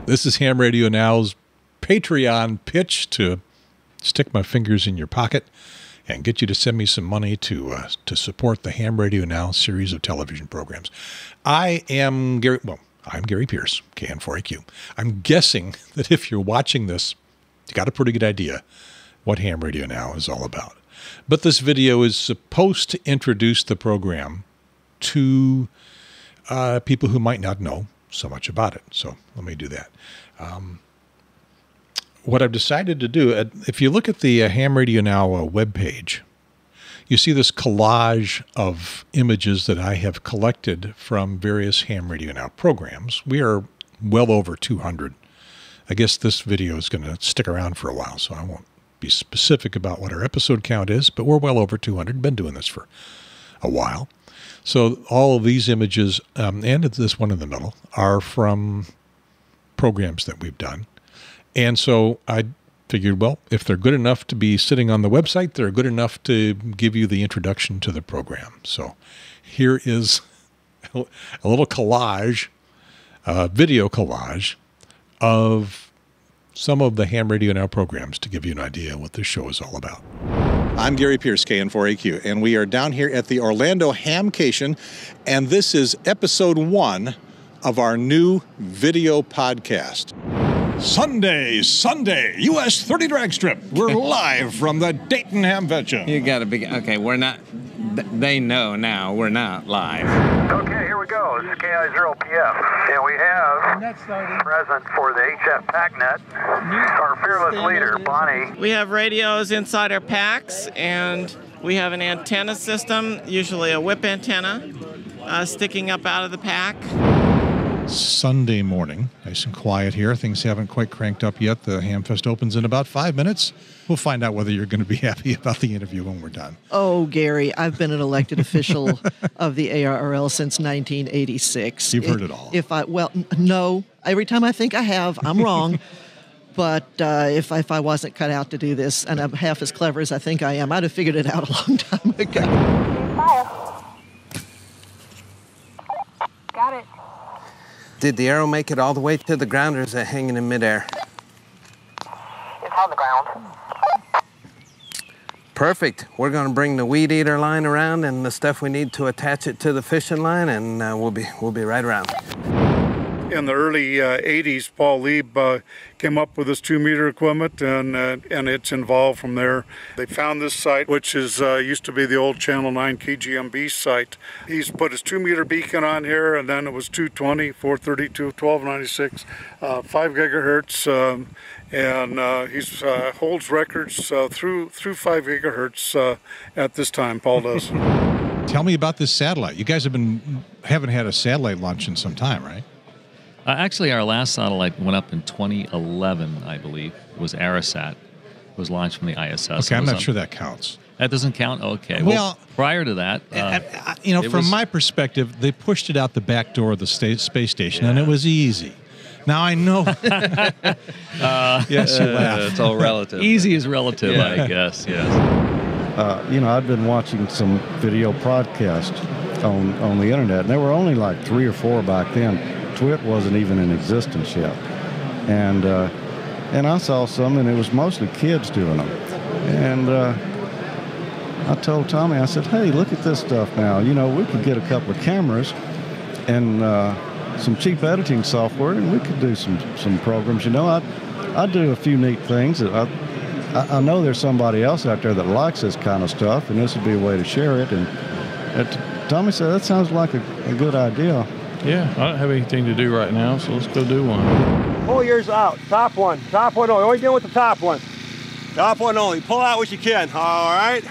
This is Ham Radio Now's Patreon pitch to stick my fingers in your pocket and get you to send me some money to support the Ham Radio Now series of television programs. I'm Gary Pierce, KN4AQ. I'm guessing that if you're watching this, you got a pretty good idea what Ham Radio Now is all about. But this video is supposed to introduce the program to people who might not know so much about it. So let me do that. What I've decided to do, if you look at the Ham Radio Now webpage, you see this collage of images that I have collected from various Ham Radio Now programs. We are well over 200. I guess this video is going to stick around for a while, so I won't be specific about what our episode count is, but we're well over 200. Been doing this for a while. So all of these images, and this one in the middle, are from programs that we've done. And so I figured, well, if they're good enough to be sitting on the website, they're good enough to give you the introduction to the program. So here is a little collage, video collage of some of the Ham Radio Now programs to give you an idea what this show is all about. I'm Gary Pierce, KN4AQ, and we are down here at the Orlando Hamcation, and this is episode 1 of our new video podcast. Sunday, US 30 drag strip. We're live from the Dayton Hamvention. You gotta be, okay, we're not, they know now we're not live. Okay, here we go. This is KI0PF, and we have present for the HF PACnet, our fearless leader, Bonnie. We have radios inside our packs, and we have an antenna system, usually a whip antenna, sticking up out of the pack. Sunday morning, nice and quiet here. Things haven't quite cranked up yet. The Hamfest opens in about 5 minutes. We'll find out whether you're going to be happy about the interview when we're done. Oh, Gary, I've been an elected official of the ARRL since 1986. You've heard it all. No. Every time I think I have, I'm wrong. But if I wasn't cut out to do this, and I'm half as clever as I think I am, I'd have figured it out a long time ago. Got it. Did the arrow make it all the way to the ground, or is it hanging in midair? It's on the ground. Perfect. We're going to bring the weed eater line around and the stuff we need to attach it to the fishing line, and we'll be right around. In the early 80s, Paul Lieb came up with this 2-meter equipment, and it's involved from there. They found this site, which is used to be the old Channel 9 KGMB site. He's put his 2-meter beacon on here, and then it was 220, 432, 1296, 5 gigahertz, and he holds records through 5 gigahertz at this time. Paul does. Tell me about this satellite. You guys haven't had a satellite launch in some time, right? Actually, our last satellite went up in 2011, I believe. It was Arasat. It was launched from the ISS. Okay, I'm not sure that counts. That doesn't count? Okay. Well, prior to that... from my perspective, they pushed it out the back door of the space station, and it was easy. Now, I know... Yes, you laugh. It's all relative. Easy is relative, I guess, yes. I'd been watching some video podcasts on the internet, and there were only like 3 or 4 back then. Twit wasn't even in existence yet, and I saw some, and it was mostly kids doing them. And I told Tommy, I said, "Hey, look at this stuff now. We could get a couple of cameras and some cheap editing software, and we could do some programs. I do a few neat things. I know there's somebody else out there that likes this kind of stuff, and this would be a way to share it." And Tommy said, "That sounds like a good idea." Yeah, I don't have anything to do right now, so let's go do one. Pull yours out. Top one only. Only dealing with the top one. Top one only. Pull out what you can. All right.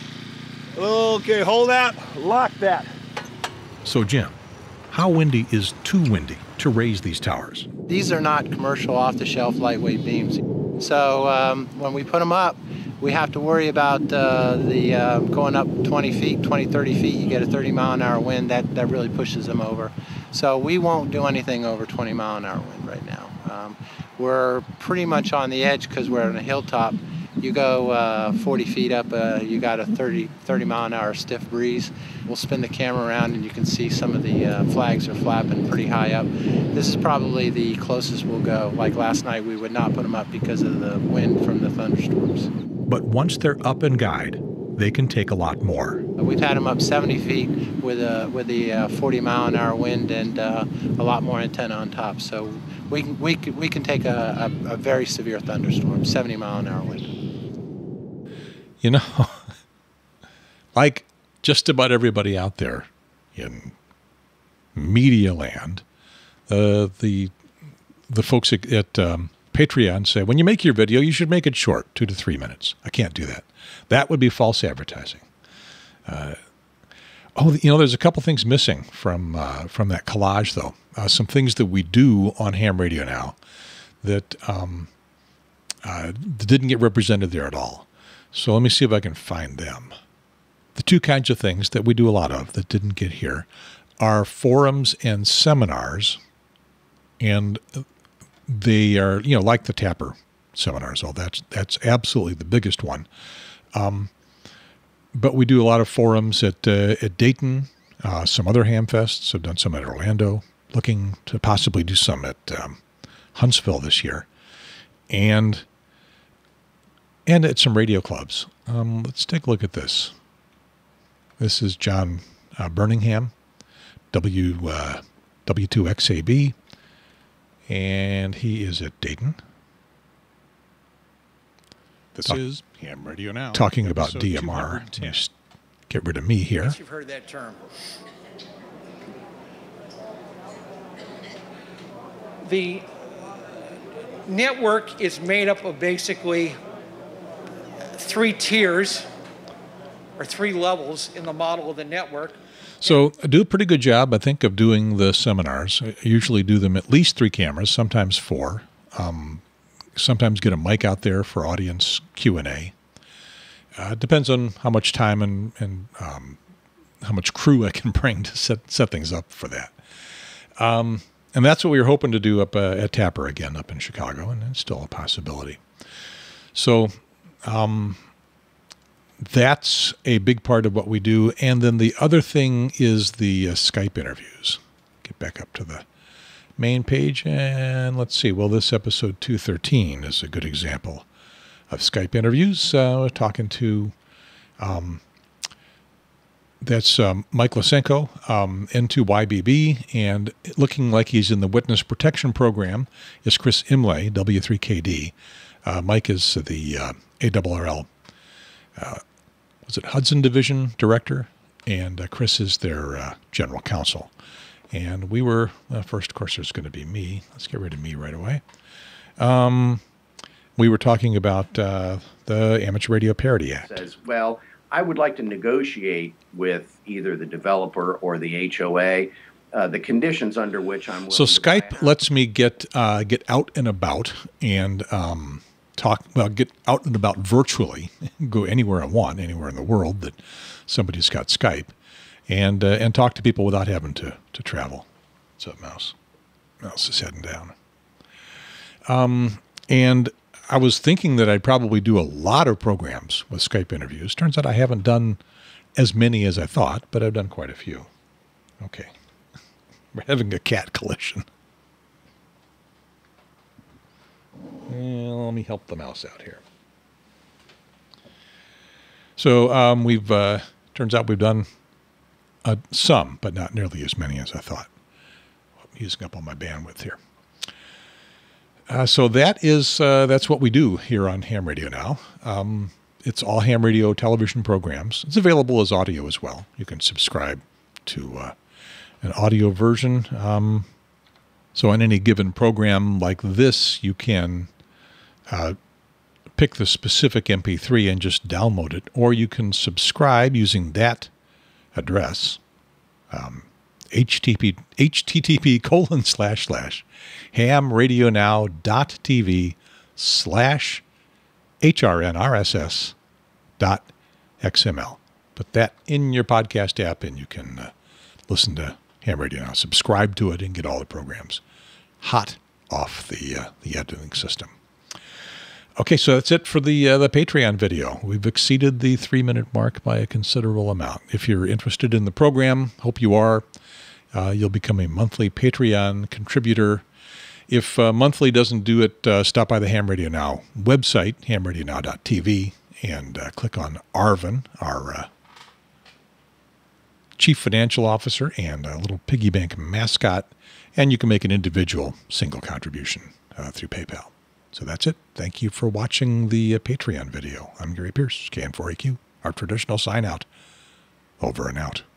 Okay, hold that. Lock that. So, Jim, how windy is too windy to raise these towers? These are not commercial off-the-shelf lightweight beams. So when we put them up, we have to worry about going up 20 feet, 20, 30 feet. You get a 30-mile-an-hour wind. That really pushes them over. So we won't do anything over 20-mile-an-hour wind right now. We're pretty much on the edge because we're on a hilltop, You go 40 feet up, you got a 30 mile an hour stiff breeze. We'll spin the camera around and you can see some of the flags are flapping pretty high up. This is probably the closest we'll go. Like last night, we would not put them up because of the wind from the thunderstorms. But once they're up and guide, they can take a lot more. We've had them up 70 feet with the 40 mile an hour wind and a lot more antenna on top. So we can take a very severe thunderstorm, 70 mile an hour wind. You know, like just about everybody out there in media land, the folks at Patreon say, when you make your video, you should make it short, 2 to 3 minutes. I can't do that. That would be false advertising. There's a couple things missing from that collage, though. Some things that we do on Ham Radio Now that didn't get represented there at all. So let me see if I can find them. The two kinds of things that we do a lot of that didn't get here are forums and seminars, and they are, like the Tapper seminars. Oh, that's absolutely the biggest one. But we do a lot of forums at Dayton, some other ham fests. I've done some at Orlando, looking to possibly do some at Huntsville this year, and at some radio clubs. Let's take a look at this. This is John Birmingham, W2XAB, and he is at Dayton. This is Ham Radio Now. Talking about DMR. Just get rid of me here. Yes, you've heard that term. The network is made up of basically 3 tiers or 3 levels in the model of the network. So I do a pretty good job, I think, of doing the seminars. I usually do them at least 3 cameras, sometimes 4. Sometimes get a mic out there for audience Q&A. Depends on how much time and how much crew I can bring to set things up for that. And that's what we were hoping to do up at Tapper again, up in Chicago, and it's still a possibility. So that's a big part of what we do. And then the other thing is the Skype interviews. Get back up to the main page, and let's see. Well, this episode 213 is a good example of Skype interviews. We're talking to that's Mike Lysenko, N2YBB, and looking like he's in the Witness Protection Program is Chris Imlay, W3KD. Mike is the ARRL, was it Hudson Division Director, and Chris is their General Counsel. And we were, first, of course, there's going to be me. Let's get rid of me right away. We were talking about the Amateur Radio Parity Act. Says, well, I would like to negotiate with either the developer or the HOA the conditions under which I'm willing So to Skype lets me get out and about and get out and about virtually, go anywhere I want, anywhere in the world that somebody's got Skype. And talk to people without having to travel. What's up, Mouse? Mouse is heading down. And I was thinking that I'd probably do a lot of programs with Skype interviews. Turns out I haven't done as many as I thought, but I've done quite a few. Okay. We're having a cat collision. Well, let me help the mouse out here. So turns out we've done some, but not nearly as many as I thought. I'm using up all my bandwidth here. So that's what we do here on Ham Radio Now. It's all ham radio television programs. It's available as audio as well. You can subscribe to an audio version. So on any given program like this, you can pick the specific MP3 and just download it, or you can subscribe using that address, http://hamradionow.tv/HRNRSS.xml. Put that in your podcast app and you can listen to Ham Radio Now. Subscribe to it and get all the programs hot off the editing system. Okay, so that's it for the Patreon video. We've exceeded the 3-minute mark by a considerable amount. If you're interested in the program, hope you are, you'll become a monthly Patreon contributor. If monthly doesn't do it, stop by the Ham Radio Now website, hamradionow.tv, and click on Arvin, our Chief Financial Officer and a little piggy bank mascot, and you can make an individual single contribution through PayPal. So that's it. Thank you for watching the Patreon video. I'm Gary Pierce, KN4AQ, our traditional sign out. Over and out.